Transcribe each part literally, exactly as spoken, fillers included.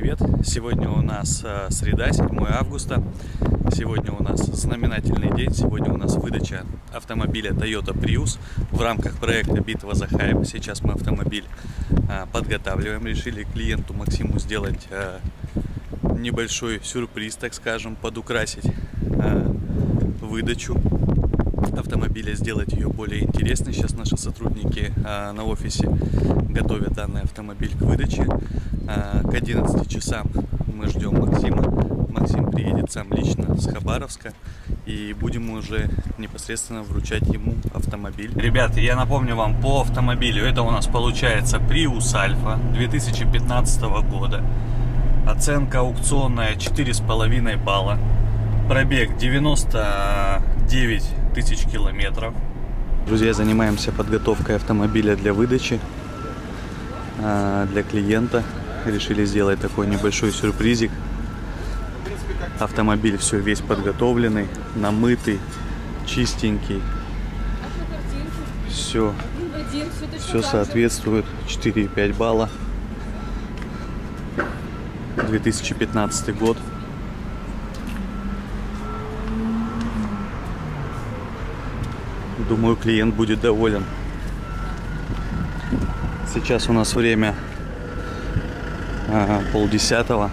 привет! Сегодня у нас среда, седьмое августа. Сегодня у нас знаменательный день. Сегодня у нас выдача автомобиля Toyota Prius в рамках проекта «Битва за хайп». Сейчас мы автомобиль подготавливаем. Решили клиенту Максиму сделать небольшой сюрприз, так скажем, подукрасить выдачу автомобиля, сделать ее более интересной. Сейчас наши сотрудники а, на офисе готовят данный автомобиль к выдаче. А, к одиннадцати часам мы ждем Максима. Максим приедет сам лично с Хабаровска, и будем уже непосредственно вручать ему автомобиль. Ребята, я напомню вам по автомобилю. Это у нас получается Prius Alfa две тысячи пятнадцатого года. Оценка аукционная четыре с половиной балла. Пробег девяносто девять тысяч километров. Друзья, занимаемся подготовкой автомобиля для выдачи для клиента. Решили сделать такой небольшой сюрпризик. Автомобиль все весь подготовленный, намытый, чистенький. Все, все соответствует. четыре и пять балла. две тысячи пятнадцатый год. Думаю, клиент будет доволен. Сейчас у нас время а, полдесятого.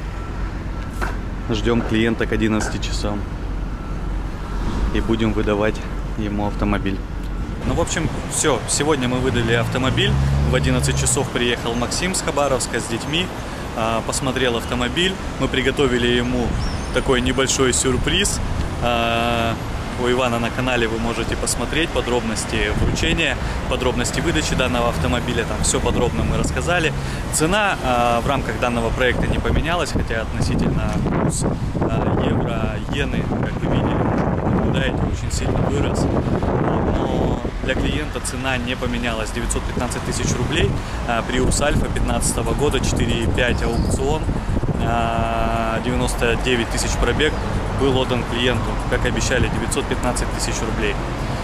Ждем клиента к одиннадцати часам. И будем выдавать ему автомобиль. Ну, в общем, все. Сегодня мы выдали автомобиль. В одиннадцать часов приехал Максим с Хабаровска с детьми. А, посмотрел автомобиль. Мы приготовили ему такой небольшой сюрприз. А, У Ивана на канале вы можете посмотреть подробности вручения, подробности выдачи данного автомобиля. Там все подробно мы рассказали. Цена э, в рамках данного проекта не поменялась, хотя относительно курс э, евро, иены, как вы видели, наблюдаете, очень сильно вырос. Но для клиента цена не поменялась. девятьсот пятнадцать тысяч рублей. Э, Prius Alfa пятнадцатого года, четыре и пять аукцион, э, девяносто девять тысяч пробег. Был отдан клиенту, как обещали, девятьсот пятнадцать тысяч рублей.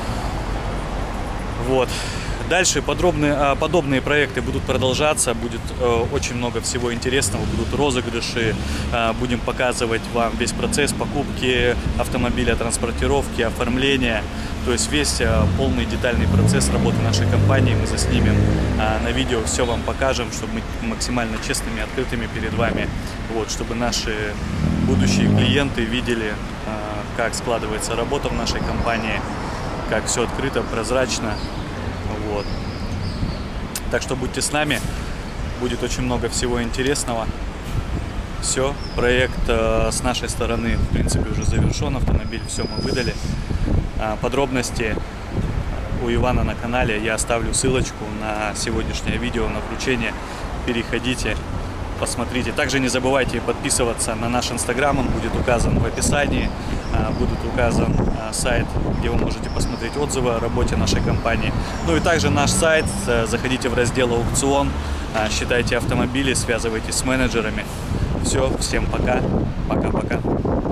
Вот. Дальше подробные, подобные проекты будут продолжаться, будет э, очень много всего интересного, будут розыгрыши, э, будем показывать вам весь процесс покупки автомобиля, транспортировки, оформления, то есть весь э, полный детальный процесс работы нашей компании мы заснимем э, на видео, все вам покажем, чтобы быть максимально честными, открытыми перед вами, вот, чтобы наши будущие клиенты видели, э, как складывается работа в нашей компании, как все открыто, прозрачно. Вот. Так что будьте с нами, будет очень много всего интересного. Все, проект э, с нашей стороны в принципе уже завершен, автомобиль все мы выдали. А, подробности у Ивана на канале, я оставлю ссылочку на сегодняшнее видео, на вручение, переходите, посмотрите. Также не забывайте подписываться на наш инстаграм, он будет указан в описании, будет указан сайт, где вы можете посмотреть отзывы о работе нашей компании. Ну и также наш сайт, заходите в раздел аукцион, считайте автомобили, связывайтесь с менеджерами. Все, всем пока, пока-пока.